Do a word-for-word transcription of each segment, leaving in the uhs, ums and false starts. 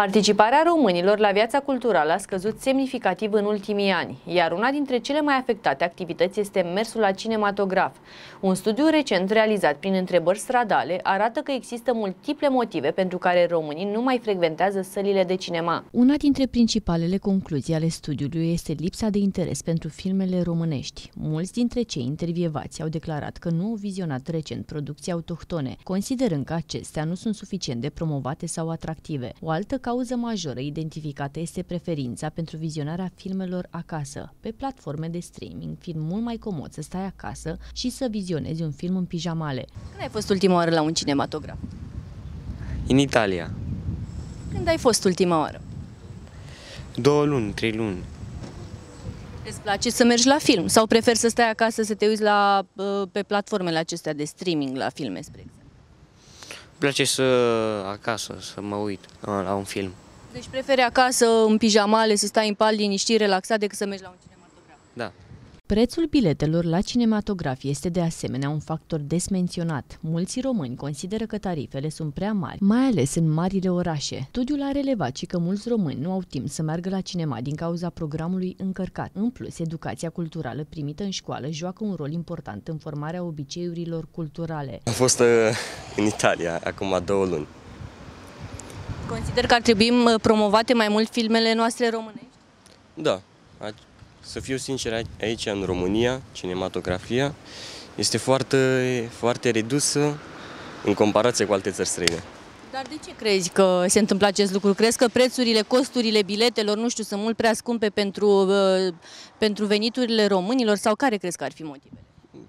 Participarea românilor la viața culturală a scăzut semnificativ în ultimii ani, iar una dintre cele mai afectate activități este mersul la cinematograf. Un studiu recent realizat prin întrebări stradale arată că există multiple motive pentru care românii nu mai frecventează sălile de cinema. Una dintre principalele concluzii ale studiului este lipsa de interes pentru filmele românești. Mulți dintre cei intervievați au declarat că nu au vizionat recent producții autohtone, considerând că acestea nu sunt suficient de promovate sau atractive. O altă cauză majoră identificată este preferința pentru vizionarea filmelor acasă. Pe platforme de streaming, fiind mult mai comod să stai acasă și să vizionezi un film în pijamale. Când ai fost ultima oară la un cinematograf? În Italia. Când ai fost ultima oară? Două luni, trei luni. Îți place să mergi la film sau preferi să stai acasă să te uiți la, pe platformele acestea de streaming la filme, spre exemplu? Îmi place să acasă, să mă uit la un film. Deci preferi acasă, în pijamale, să stai în pat liniștit, relaxat, decât să mergi la un cinematograf? Da. Prețul biletelor la cinematograf este de asemenea un factor des menționat. Mulți români consideră că tarifele sunt prea mari, mai ales în marile orașe. Studiul a relevat și că mulți români nu au timp să meargă la cinema din cauza programului încărcat. În plus, educația culturală primită în școală joacă un rol important în formarea obiceiurilor culturale. Am fost uh, în Italia acum două luni. Consider că ar trebui promovate mai mult filmele noastre românești? Da. Să fiu sincer, aici în România, cinematografia este foarte, foarte redusă în comparație cu alte țări străine. Dar de ce crezi că se întâmplă acest lucru? Crezi că prețurile, costurile biletelor, nu știu, sunt mult prea scumpe pentru, pentru veniturile românilor sau care crezi că ar fi motivele?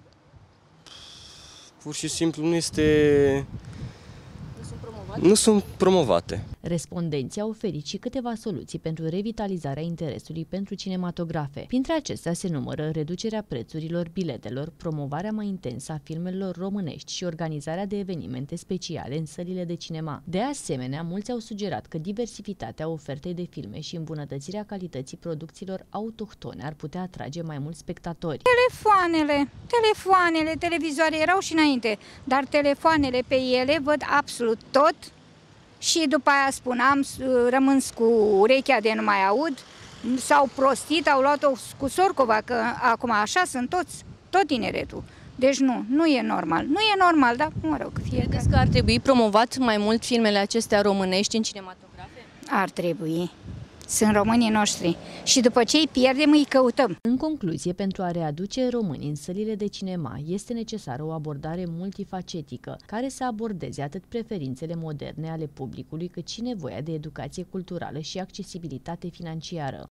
Pur și simplu nu este... Nu sunt promovate. Respondenții au oferit și câteva soluții pentru revitalizarea interesului pentru cinematografe. Printre acestea se numără reducerea prețurilor biletelor, promovarea mai intensă a filmelor românești și organizarea de evenimente speciale în sălile de cinema. De asemenea, mulți au sugerat că diversitatea ofertei de filme și îmbunătățirea calității producțiilor autohtone ar putea atrage mai mulți spectatori. Telefoanele, telefoanele, televizoare erau și înainte, dar telefoanele pe ele văd absolut tot. Și după aia spuneam, rămân cu urechea de nu mai aud, s-au prostit, au luat-o cu Sorcova, că acum așa sunt toți, tot tineretul. Deci nu, nu e normal. Nu e normal, dar mă rog, fiecare. Credeți că ar trebui promovat mai mult filmele acestea românești în cinematografe? Ar trebui. Sunt românii noștri și după ce îi pierdem, îi căutăm. În concluzie, pentru a readuce românii în sălile de cinema, este necesară o abordare multifacetică, care să abordeze atât preferințele moderne ale publicului, cât și nevoia de educație culturală și accesibilitate financiară.